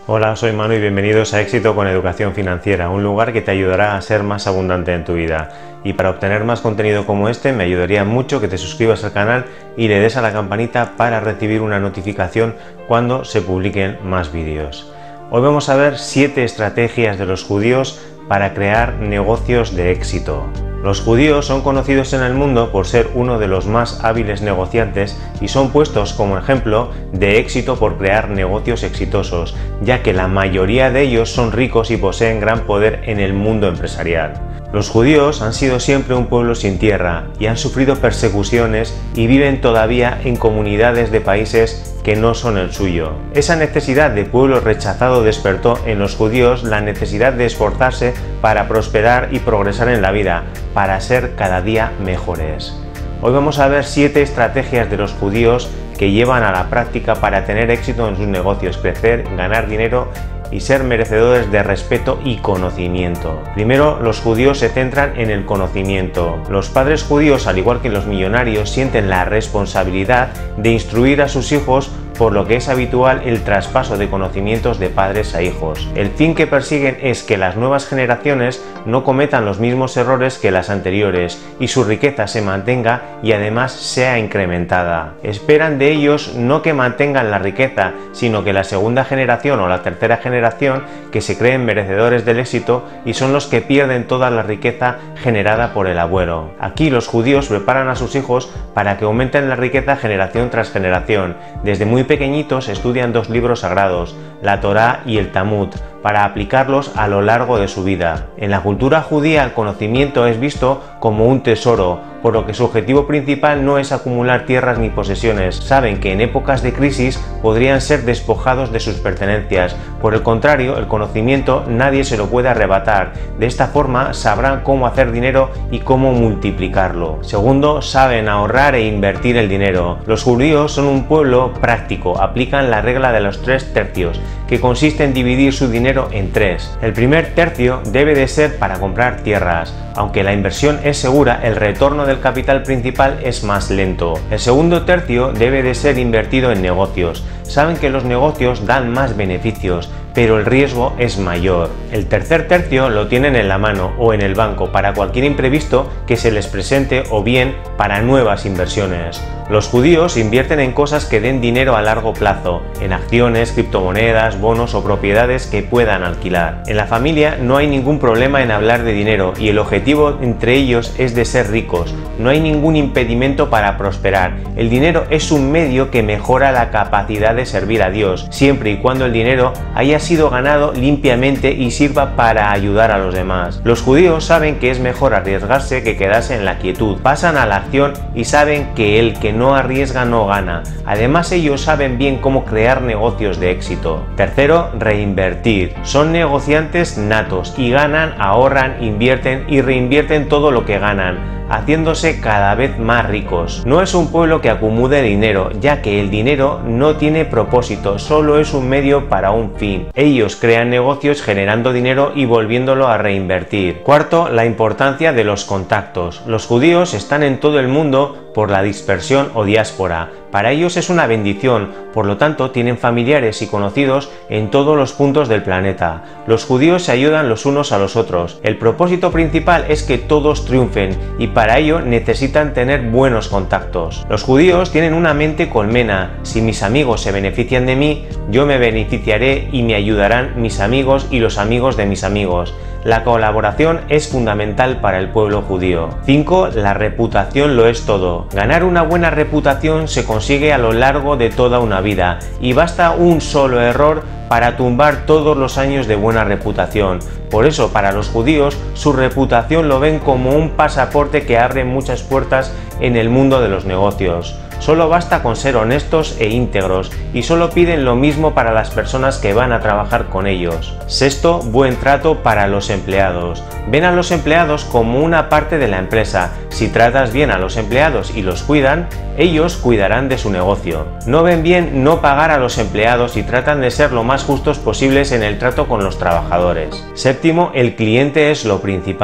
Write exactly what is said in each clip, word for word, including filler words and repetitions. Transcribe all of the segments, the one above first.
Hola, soy Manu y bienvenidos a Éxito con Educación Financiera, un lugar que te ayudará a ser más abundante en tu vida. Y para obtener más contenido como este me ayudaría mucho que te suscribas al canal y le des a la campanita para recibir una notificación cuando se publiquen más vídeos. Hoy vamos a ver siete estrategias de los judíos para crear negocios de éxito. Los judíos son conocidos en el mundo por ser uno de los más hábiles negociantes y son puestos como ejemplo de éxito por crear negocios exitosos, ya que la mayoría de ellos son ricos y poseen gran poder en el mundo empresarial. Los judíos han sido siempre un pueblo sin tierra y han sufrido persecuciones y viven todavía en comunidades de países que no son el suyo. Esa necesidad de pueblo rechazado despertó en los judíos la necesidad de esforzarse para prosperar y progresar en la vida, para ser cada día mejores. Hoy vamos a ver siete estrategias de los judíos que llevan a la práctica para tener éxito en sus negocios, crecer, ganar dinero y ser merecedores de respeto y conocimiento. Primero, los judíos se centran en el conocimiento. Los padres judíos, al igual que los millonarios, sienten la responsabilidad de instruir a sus hijos, por lo que es habitual el traspaso de conocimientos de padres a hijos. El fin que persiguen es que las nuevas generaciones no cometan los mismos errores que las anteriores y su riqueza se mantenga y además sea incrementada. Esperan de ellos no que mantengan la riqueza, sino que la segunda generación o la tercera generación que se creen merecedores del éxito y son los que pierden toda la riqueza generada por el abuelo. Aquí los judíos preparan a sus hijos para que aumenten la riqueza generación tras generación. Desde muy pequeñitos estudian dos libros sagrados, la Torá y el Talmud, para aplicarlos a lo largo de su vida. En la cultura judía el conocimiento es visto como un tesoro, por lo que su objetivo principal no es acumular tierras ni posesiones. Saben que en épocas de crisis podrían ser despojados de sus pertenencias. Por el contrario, el conocimiento nadie se lo puede arrebatar. De esta forma sabrán cómo hacer dinero y cómo multiplicarlo. Segundo, saben ahorrar e invertir el dinero. Los judíos son un pueblo práctico, aplican la regla de los tres tercios, que consiste en dividir su dinero en tres. El primer tercio debe de ser para comprar tierras. Aunque la inversión es segura, el retorno del capital principal es más lento. El segundo tercio debe de ser invertido en negocios. Saben que los negocios dan más beneficios, pero el riesgo es mayor. El tercer tercio lo tienen en la mano o en el banco para cualquier imprevisto que se les presente o bien para nuevas inversiones. Los judíos invierten en cosas que den dinero a largo plazo, en acciones, criptomonedas, bonos o propiedades que puedan alquilar. En la familia no hay ningún problema en hablar de dinero y el objetivo entre ellos es de ser ricos. No hay ningún impedimento para prosperar. El dinero es un medio que mejora la capacidad de servir a Dios, siempre y cuando el dinero haya sido ganado limpiamente y sirva para ayudar a los demás. Los judíos saben que es mejor arriesgarse que quedarse en la quietud. Pasan a la acción y saben que el que no arriesga no gana. Además, ellos saben bien cómo crear negocios de éxito. Tercero, reinvertir. Son negociantes natos y ganan, ahorran, invierten y reinvierten todo lo que ganan, haciéndose cada vez más ricos. No es un pueblo que acumule dinero, ya que el dinero no tiene propósito, solo es un medio para un fin. Ellos crean negocios generando dinero y volviéndolo a reinvertir. Cuarto, la importancia de los contactos. Los judíos están en todo el mundo por la dispersión o diáspora. Para ellos es una bendición, por lo tanto tienen familiares y conocidos en todos los puntos del planeta. Los judíos se ayudan los unos a los otros. El propósito principal es que todos triunfen y para ello necesitan tener buenos contactos. Los judíos tienen una mente colmena. Si mis amigos se benefician de mí, yo me beneficiaré y me ayudarán mis amigos y los amigos de mis amigos. La colaboración es fundamental para el pueblo judío. cinco. La reputación lo es todo. Ganar una buena reputación se consigue a lo largo de toda una vida y basta un solo error para tumbar todos los años de buena reputación. Por eso, para los judíos, su reputación lo ven como un pasaporte que abre muchas puertas en el mundo de los negocios. Solo basta con ser honestos e íntegros y solo piden lo mismo para las personas que van a trabajar con ellos. Sexto, buen trato para los empleados. Ven a los empleados como una parte de la empresa. Si tratas bien a los empleados y los cuidan, ellos cuidarán de su negocio. No ven bien no pagar a los empleados y tratan de ser lo más justos posibles en el trato con los trabajadores. Séptimo, el cliente es lo principal.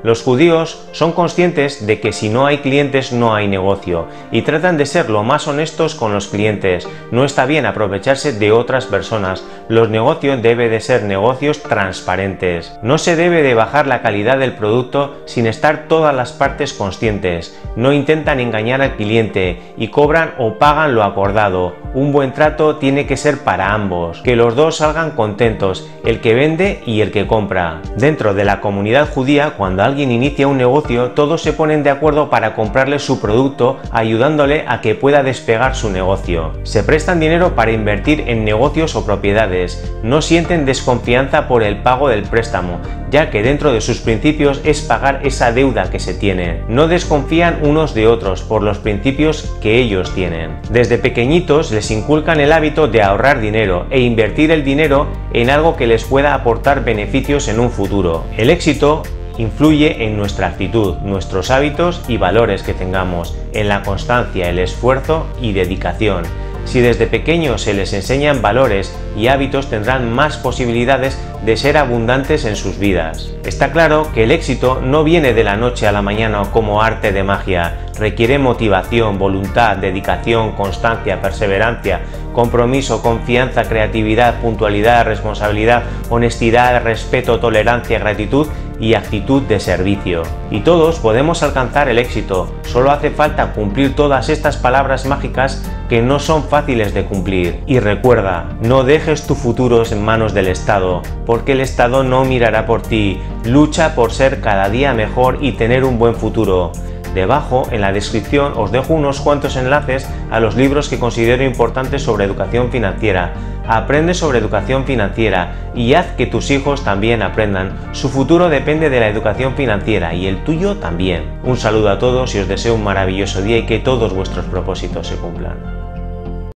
Los judíos son conscientes de que si no hay clientes no hay negocio y tratan de ser lo más honestos con los clientes. No está bien aprovecharse de otras personas. Los negocios deben de ser negocios transparentes. No se debe de bajar la calidad del producto sin estar todas las partes conscientes. No intentan engañar al cliente y cobran o pagan lo acordado. Un buen trato tiene que ser para ambos, que los dos salgan contentos, el que vende y el que compra. Dentro de la comunidad judía, cuando alguien alguien inicia un negocio, todos se ponen de acuerdo para comprarle su producto, ayudándole a que pueda despegar su negocio. Se prestan dinero para invertir en negocios o propiedades. No sienten desconfianza por el pago del préstamo, ya que dentro de sus principios es pagar esa deuda que se tiene. No desconfían unos de otros por los principios que ellos tienen. Desde pequeñitos les inculcan el hábito de ahorrar dinero e invertir el dinero en algo que les pueda aportar beneficios en un futuro. El éxito influye en nuestra actitud, nuestros hábitos y valores que tengamos, en la constancia, el esfuerzo y dedicación. Si desde pequeños se les enseñan valores y hábitos, tendrán más posibilidades de ser abundantes en sus vidas. Está claro que el éxito no viene de la noche a la mañana como arte de magia. Requiere motivación, voluntad, dedicación, constancia, perseverancia, compromiso, confianza, creatividad, puntualidad, responsabilidad, honestidad, respeto, tolerancia, gratitud y actitud de servicio. Y todos podemos alcanzar el éxito, solo hace falta cumplir todas estas palabras mágicas que no son fáciles de cumplir. Y recuerda, no dejes tu futuro en manos del Estado, porque el Estado no mirará por ti. Lucha por ser cada día mejor y tener un buen futuro. Debajo, en la descripción, os dejo unos cuantos enlaces a los libros que considero importantes sobre educación financiera. Aprende sobre educación financiera y haz que tus hijos también aprendan. Su futuro depende de la educación financiera y el tuyo también. Un saludo a todos y os deseo un maravilloso día y que todos vuestros propósitos se cumplan.